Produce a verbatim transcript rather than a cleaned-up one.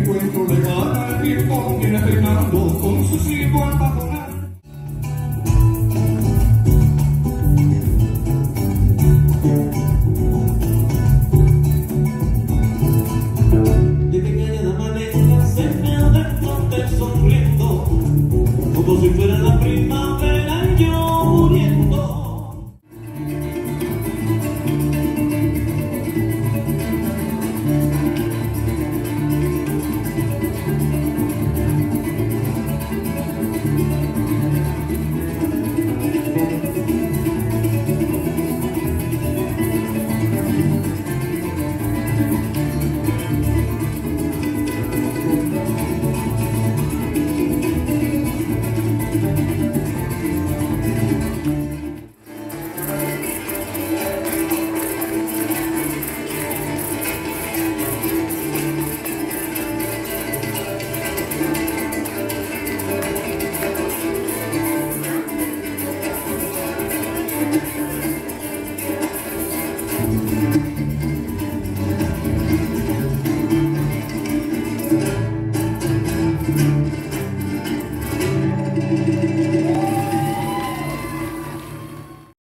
encuentro le gana el tiempo, viene peinando con su silbo al bajonar. De pequeña manera se me adentro sonriendo, como si fuera la primavera y yo muriendo. Thank you.